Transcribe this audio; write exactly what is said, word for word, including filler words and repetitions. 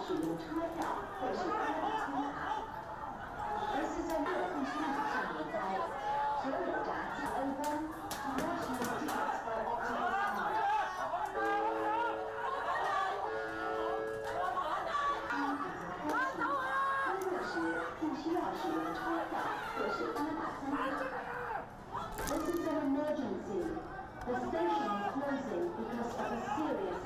使用钞票或是八达通卡，而是在热控区域上面在所有闸机 open national tickets for Optimus card。登录时不需要使用钞票或是八达通卡。This is an emergency. The station is closing because of a serious